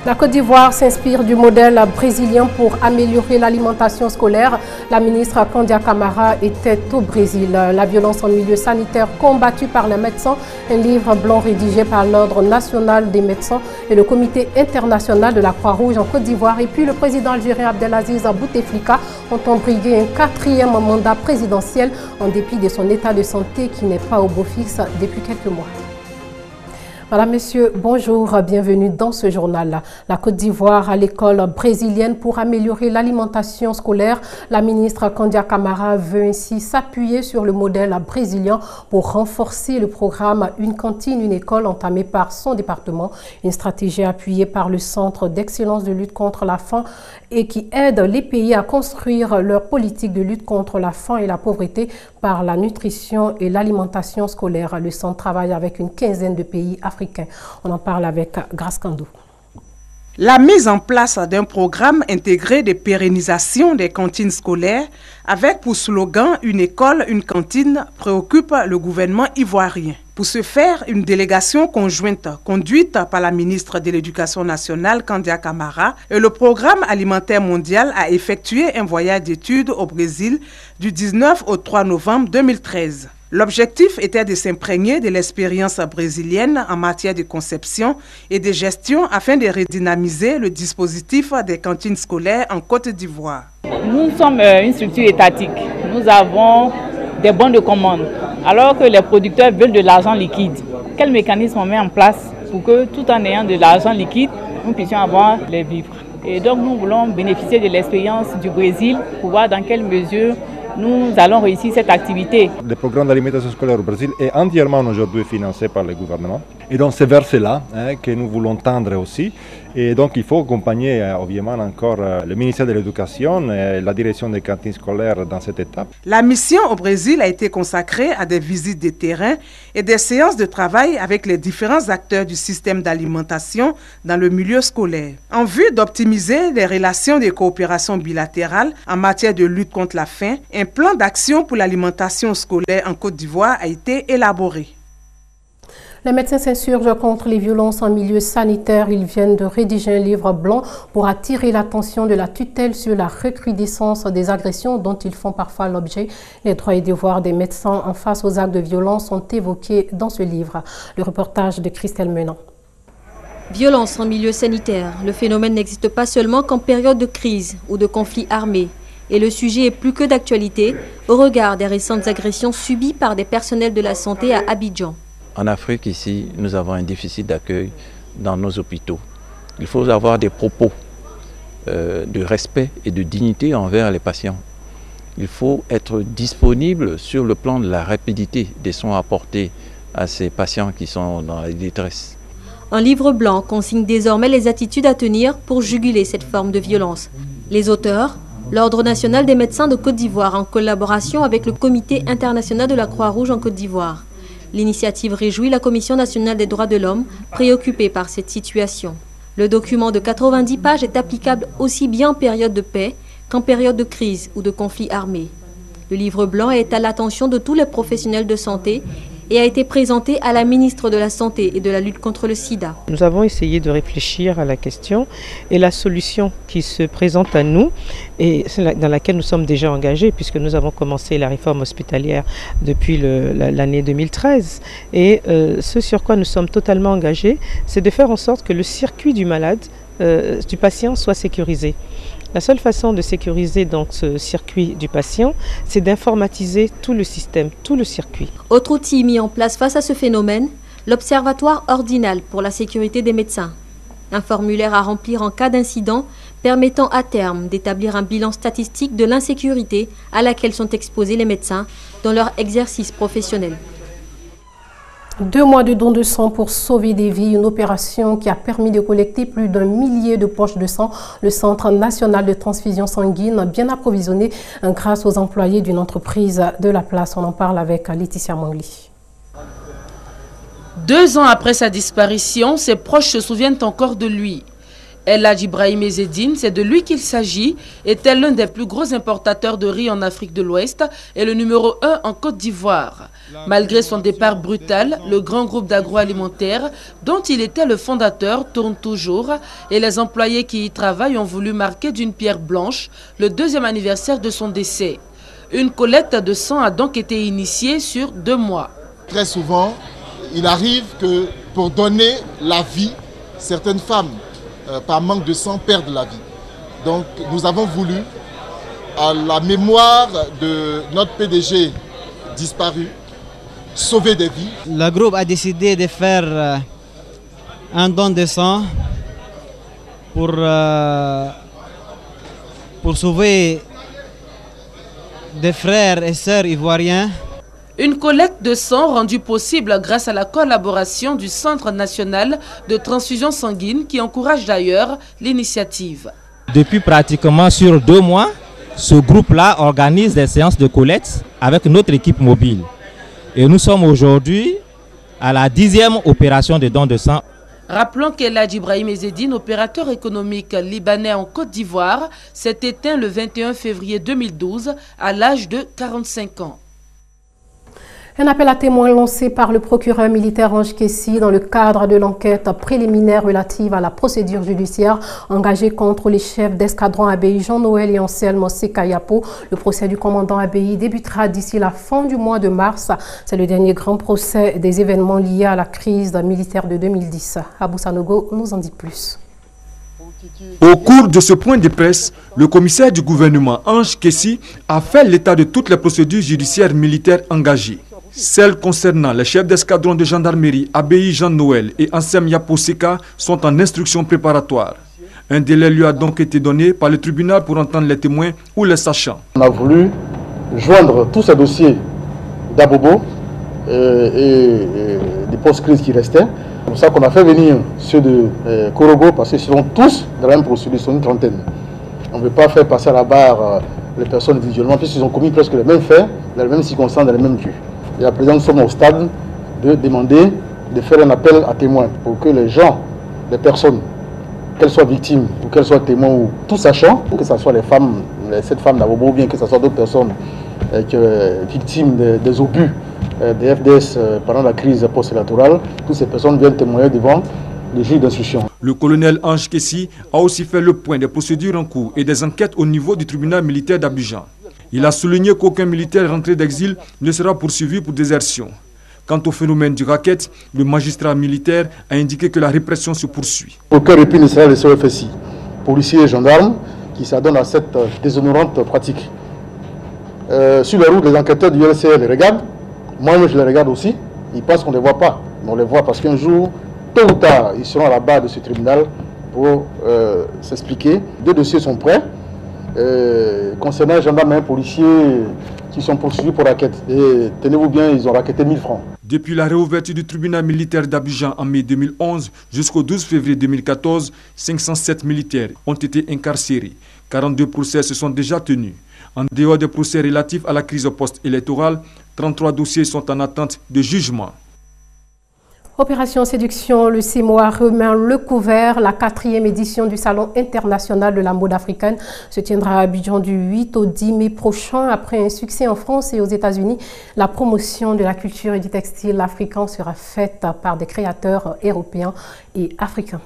La Côte d'Ivoire s'inspire du modèle brésilien pour améliorer l'alimentation scolaire. La ministre Kandia Camara était au Brésil. La violence en milieu sanitaire combattue par les médecins, un livre blanc rédigé par l'Ordre national des médecins et le Comité international de la Croix-Rouge en Côte d'Ivoire. Et puis le président algérien Abdelaziz Bouteflika ont embrayé un 4e mandat présidentiel en dépit de son état de santé qui n'est pas au beau fixe depuis quelques mois. Voilà, messieurs, bonjour, bienvenue dans ce journal. La Côte d'Ivoire à l'école brésilienne pour améliorer l'alimentation scolaire. La ministre Kandia Camara veut ainsi s'appuyer sur le modèle brésilien pour renforcer le programme Une cantine, une école entamé par son département. Une stratégie appuyée par le Centre d'excellence de lutte contre la faim et qui aide les pays à construire leur politique de lutte contre la faim et la pauvreté par la nutrition et l'alimentation scolaire. Le centre travaille avec une quinzaine de pays africains. On en parle avec Grace Kandou. La mise en place d'un programme intégré de pérennisation des cantines scolaires avec pour slogan « Une école, une cantine » préoccupe le gouvernement ivoirien. Pour ce faire, une délégation conjointe conduite par la ministre de l'Éducation nationale Kandia Camara et le Programme alimentaire mondial a effectué un voyage d'études au Brésil du 19 au 3 novembre 2013. L'objectif était de s'imprégner de l'expérience brésilienne en matière de conception et de gestion afin de redynamiser le dispositif des cantines scolaires en Côte d'Ivoire. Nous sommes une structure étatique. Nous avons des bons de commande, alors que les producteurs veulent de l'argent liquide. Quel mécanisme on met en place pour que tout en ayant de l'argent liquide, nous puissions avoir les vivres? Et donc nous voulons bénéficier de l'expérience du Brésil pour voir dans quelle mesure nous allons réussir cette activité. Le programme d'alimentation scolaire au Brésil est entièrement aujourd'hui financé par le gouvernement. Et donc c'est vers cela que nous voulons tendre aussi. Et donc il faut accompagner évidemment encore le ministère de l'Éducation et la direction des cantines scolaires dans cette étape. La mission au Brésil a été consacrée à des visites de terrain et des séances de travail avec les différents acteurs du système d'alimentation dans le milieu scolaire. En vue d'optimiser les relations de coopération bilatérale en matière de lutte contre la faim, un plan d'action pour l'alimentation scolaire en Côte d'Ivoire a été élaboré. Les médecins s'insurgent contre les violences en milieu sanitaire. Ils viennent de rédiger un livre blanc pour attirer l'attention de la tutelle sur la recrudescence des agressions dont ils font parfois l'objet. Les droits et devoirs des médecins en face aux actes de violence sont évoqués dans ce livre. Le reportage de Christelle Menant. Violence en milieu sanitaire. Le phénomène n'existe pas seulement qu'en période de crise ou de conflit armé. Et le sujet est plus que d'actualité au regard des récentes agressions subies par des personnels de la santé à Abidjan. En Afrique, ici, nous avons un déficit d'accueil dans nos hôpitaux. Il faut avoir des propos de respect et de dignité envers les patients. Il faut être disponible sur le plan de la rapidité des soins apportés à ces patients qui sont dans la détresse. Un livre blanc consigne désormais les attitudes à tenir pour juguler cette forme de violence. Les auteurs, l'Ordre national des médecins de Côte d'Ivoire en collaboration avec le Comité international de la Croix-Rouge en Côte d'Ivoire. L'initiative réjouit la Commission nationale des droits de l'homme, préoccupée par cette situation. Le document de 90 pages est applicable aussi bien en période de paix qu'en période de crise ou de conflit armé. Le livre blanc est à l'attention de tous les professionnels de santé et a été présenté à la ministre de la Santé et de la lutte contre le sida. Nous avons essayé de réfléchir à la question et la solution qui se présente à nous et dans laquelle nous sommes déjà engagés puisque nous avons commencé la réforme hospitalière depuis l'année 2013 et ce sur quoi nous sommes totalement engagés, c'est de faire en sorte que le circuit du malade, du patient soit sécurisé. La seule façon de sécuriser donc ce circuit du patient, c'est d'informatiser tout le système, tout le circuit. Autre outil mis en place face à ce phénomène, l'Observatoire ordinal pour la sécurité des médecins. Un formulaire à remplir en cas d'incident permettant à terme d'établir un bilan statistique de l'insécurité à laquelle sont exposés les médecins dans leur exercice professionnel. 2 mois de dons de sang pour sauver des vies, une opération qui a permis de collecter plus d'1 millier de poches de sang. Le Centre national de transfusion sanguine bien approvisionné grâce aux employés d'une entreprise de la place. On en parle avec Laetitia Mangli. 2 ans après sa disparition, ses proches se souviennent encore de lui. El Hadji Ibrahim Ezzedine, c'est de lui qu'il s'agit, était l'un des plus gros importateurs de riz en Afrique de l'Ouest et le numéro 1 en Côte d'Ivoire. Malgré son départ brutal, le grand groupe d'agroalimentaire dont il était le fondateur tourne toujours et les employés qui y travaillent ont voulu marquer d'une pierre blanche le 2e anniversaire de son décès. Une collecte de sang a donc été initiée sur 2 mois. Très souvent, il arrive que pour donner la vie, certaines femmes, par manque de sang, perdent la vie. Donc nous avons voulu, à la mémoire de notre PDG disparu, sauver des vies. Le groupe a décidé de faire un don de sang pour sauver des frères et sœurs ivoiriens. Une collecte de sang rendue possible grâce à la collaboration du Centre national de transfusion sanguine qui encourage d'ailleurs l'initiative. Depuis pratiquement sur 2 mois, ce groupe-là organise des séances de collecte avec notre équipe mobile. Et nous sommes aujourd'hui à la 10e opération de don de sang. Rappelons qu'El Hadji Ibrahim Ezzedine, opérateur économique libanais en Côte d'Ivoire, s'est éteint le 21 février 2012 à l'âge de 45 ans. Un appel à témoins lancé par le procureur militaire Ange Kessi dans le cadre de l'enquête préliminaire relative à la procédure judiciaire engagée contre les chefs d'escadron ABI Jean-Noël et Anselme Sekayapo. Le procès du commandant ABI débutera d'ici la fin du mois de mars. C'est le dernier grand procès des événements liés à la crise militaire de 2010. Abou Sanogo nous en dit plus. Au cours de ce point de presse, le commissaire du gouvernement Ange Kessi a fait l'état de toutes les procédures judiciaires militaires engagées. Celles concernant les chefs d'escadron de gendarmerie ABI Jean-Noël et Ansem Yaposeka sont en instruction préparatoire. Un délai lui a donc été donné par le tribunal pour entendre les témoins ou les sachants. On a voulu joindre tous ces dossiers d'Abobo et des post-crises qui restaient. C'est pour ça qu'on a fait venir ceux de Korogo parce qu'ils sont tous dans la même procédure, ils sont une trentaine. On ne veut pas faire passer à la barre les personnes individuellement puisqu'ils ont commis presque les mêmes faits, dans les mêmes circonstances, dans les mêmes lieux. Et à présent, nous sommes au stade de demander de faire un appel à témoins pour que les gens, les personnes, qu'elles soient victimes ou qu'elles soient témoins ou tout sachant, que ce soit les femmes, cette femme d'Abobo ou bien que ce soit d'autres personnes victimes des obus des FDS pendant la crise post-électorale, toutes ces personnes viennent témoigner devant le juge d'instruction. Le colonel Ange Kessi a aussi fait le point des procédures en cours et des enquêtes au niveau du tribunal militaire d'Abidjan. Il a souligné qu'aucun militaire rentré d'exil ne sera poursuivi pour désertion. Quant au phénomène du racket, le magistrat militaire a indiqué que la répression se poursuit. Aucun répit ne sera laissé au FSI, policiers et gendarmes qui s'adonnent à cette déshonorante pratique. Sur la route, les enquêteurs du LCR les regardent. Moi, je les regarde aussi. Ils pensent qu'on ne les voit pas. Mais on les voit parce qu'un jour, tôt ou tard, ils seront à la barre de ce tribunal pour s'expliquer. 2 dossiers sont prêts. Concernant les gendarmes et les policiers qui sont poursuivis pour raquette. Et tenez-vous bien, ils ont raquetté 1000 francs. Depuis la réouverture du tribunal militaire d'Abidjan en mai 2011 jusqu'au 12 février 2014, 507 militaires ont été incarcérés. 42 procès se sont déjà tenus. En dehors des procès relatifs à la crise post-électorale, 33 dossiers sont en attente de jugement. Opération Séduction, le 6 mois remet le couvert. La 4e édition du Salon international de la mode africaine se tiendra à Abidjan du 8 au 10 mai prochain. Après un succès en France et aux États-Unis, la promotion de la culture et du textile africain sera faite par des créateurs européens et africains.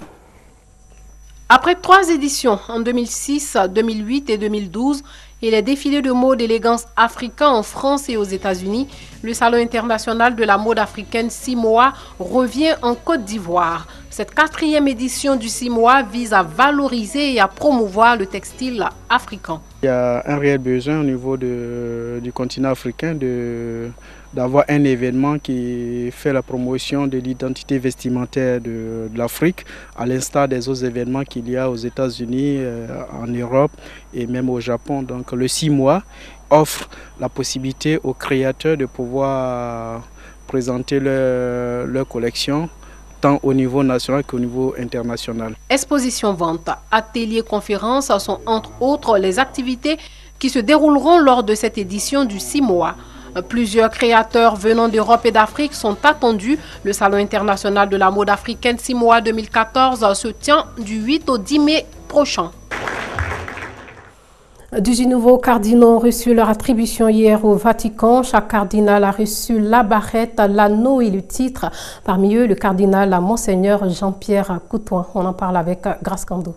Après 3 éditions en 2006, 2008 et 2012 et les défilés de mode élégance africains en France et aux États-Unis, le Salon international de la mode africaine 6 mois revient en Côte d'Ivoire. Cette 4e édition du 6 mois vise à valoriser et à promouvoir le textile africain. Il y a un réel besoin au niveau du continent africain d'avoir un événement qui fait la promotion de l'identité vestimentaire de l'Afrique, à l'instar des autres événements qu'il y a aux États-Unis, en Europe et même au Japon. Donc le 6 mois offre la possibilité aux créateurs de pouvoir présenter leur collection tant au niveau national qu'au niveau international. Exposition, vente, ateliers, conférences sont entre autres les activités qui se dérouleront lors de cette édition du 6 mois. Plusieurs créateurs venant d'Europe et d'Afrique sont attendus. Le Salon international de la mode africaine 6 mois 2014 se tient du 8 au 10 mai prochain. 18 nouveaux cardinaux ont reçu leur attribution hier au Vatican. Chaque cardinal a reçu la barrette, l'anneau et le titre. Parmi eux, le cardinal Monseigneur Jean-Pierre Coutoin. On en parle avec Grace Kando.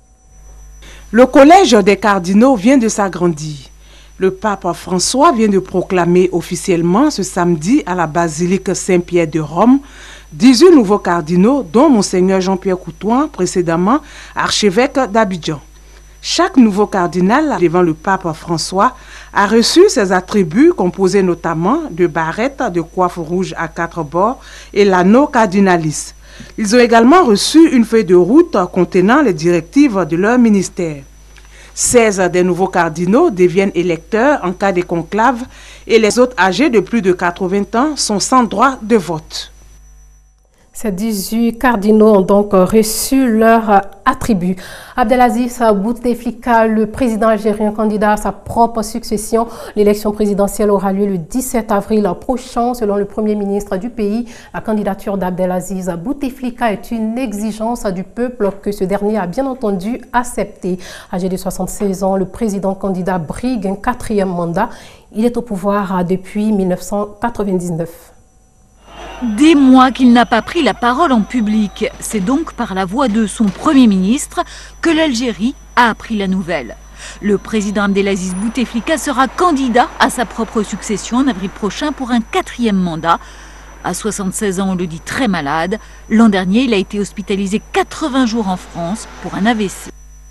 Le collège des cardinaux vient de s'agrandir. Le pape François vient de proclamer officiellement ce samedi à la basilique Saint-Pierre de Rome 18 nouveaux cardinaux, dont Monseigneur Jean-Pierre Coutoin, précédemment archevêque d'Abidjan. Chaque nouveau cardinal devant le pape François a reçu ses attributs composés notamment de barrettes, de coiffe rouge à 4 bords et l'anneau cardinalis. Ils ont également reçu une feuille de route contenant les directives de leur ministère. 16 des nouveaux cardinaux deviennent électeurs en cas de conclave et les autres âgés de plus de 80 ans sont sans droit de vote. Ces 18 cardinaux ont donc reçu leur attribut. Abdelaziz Bouteflika, le président algérien candidat à sa propre succession. L'élection présidentielle aura lieu le 17 avril prochain. Selon le premier ministre du pays, la candidature d'Abdelaziz Bouteflika est une exigence du peuple que ce dernier a bien entendu accepté. Âgé de 76 ans, le président candidat brigue un 4e mandat. Il est au pouvoir depuis 1999. Des mois qu'il n'a pas pris la parole en public. C'est donc par la voix de son Premier ministre que l'Algérie a appris la nouvelle. Le président Abdelaziz Bouteflika sera candidat à sa propre succession en avril prochain pour un 4e mandat. À 76 ans, on le dit très malade. L'an dernier, il a été hospitalisé 80 jours en France pour un AVC.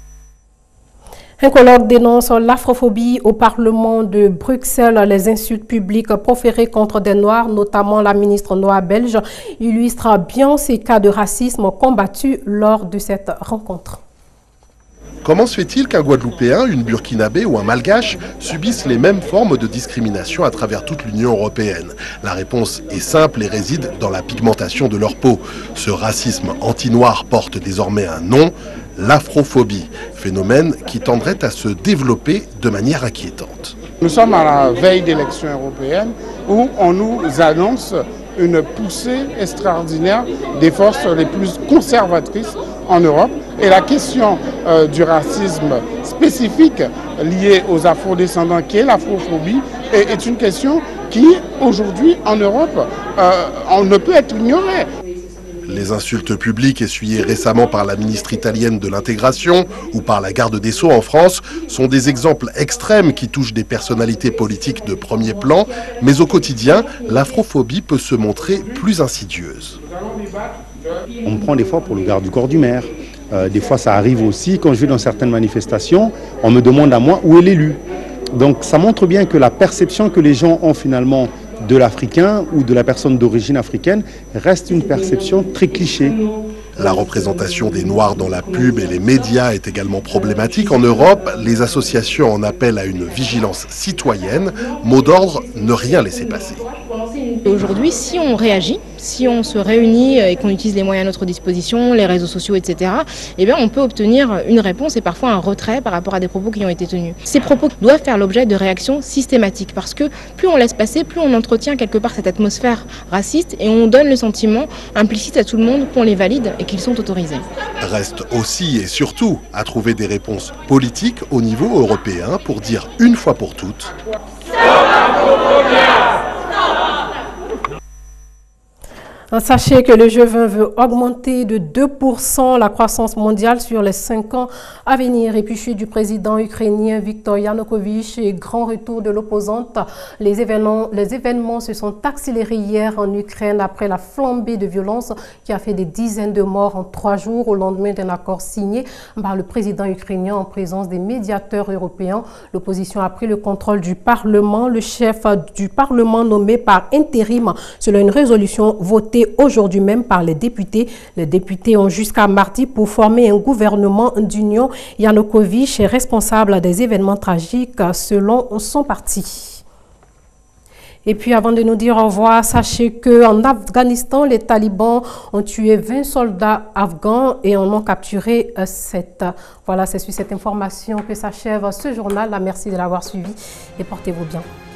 Un colloque dénonce l'afrophobie au Parlement de Bruxelles. Les insultes publiques proférées contre des Noirs, notamment la ministre noire belge, illustrent bien ces cas de racisme combattus lors de cette rencontre. Comment se fait-il qu'un Guadeloupéen, une Burkinabé ou un Malgache subissent les mêmes formes de discrimination à travers toute l'Union européenne? La réponse est simple et réside dans la pigmentation de leur peau. Ce racisme anti-noir porte désormais un nom, l'afrophobie, phénomène qui tendrait à se développer de manière inquiétante. Nous sommes à la veille d'élections européennes où on nous annonce une poussée extraordinaire des forces les plus conservatrices en Europe. Et la question du racisme spécifique lié aux afrodescendants, qui est l'afrophobie, est une question qui, aujourd'hui, en Europe, on ne peut être ignorée. Les insultes publiques essuyées récemment par la ministre italienne de l'intégration ou par la garde des Sceaux en France sont des exemples extrêmes qui touchent des personnalités politiques de premier plan, mais au quotidien, l'afrophobie peut se montrer plus insidieuse. On me prend des fois pour le garde du corps du maire. Des fois ça arrive aussi, quand je vais dans certaines manifestations, on me demande à moi où est l'élu. Donc ça montre bien que la perception que les gens ont finalement de l'Africain ou de la personne d'origine africaine reste une perception très cliché. La représentation des Noirs dans la pub et les médias est également problématique. En Europe, les associations en appellent à une vigilance citoyenne. Mot d'ordre, ne rien laisser passer. Aujourd'hui, si on réagit, si on se réunit et qu'on utilise les moyens à notre disposition, les réseaux sociaux, etc., eh bien, on peut obtenir une réponse et parfois un retrait par rapport à des propos qui ont été tenus. Ces propos doivent faire l'objet de réactions systématiques parce que plus on laisse passer, plus on entretient quelque part cette atmosphère raciste et on donne le sentiment implicite à tout le monde qu'on les valide et qu'ils sont autorisés. Reste aussi et surtout à trouver des réponses politiques au niveau européen pour dire une fois pour toutes... Sachez que le G20 veut augmenter de 2% la croissance mondiale sur les 5 ans à venir. Épluché du président ukrainien Viktor Yanukovych et grand retour de l'opposante, les événements se sont accélérés hier en Ukraine après la flambée de violence qui a fait des dizaines de morts en 3 jours au lendemain d'un accord signé par le président ukrainien en présence des médiateurs européens. L'opposition a pris le contrôle du Parlement. Le chef du Parlement nommé par intérim selon une résolution votée aujourd'hui même par les députés. Les députés ont jusqu'à mardi pour former un gouvernement d'union. Yanukovych est responsable des événements tragiques selon son parti. Et puis avant de nous dire au revoir, sachez qu'en Afghanistan, les talibans ont tué 20 soldats afghans et en ont capturé 7. Voilà, c'est sur cette information que s'achève ce journal. Merci de l'avoir suivi et portez-vous bien.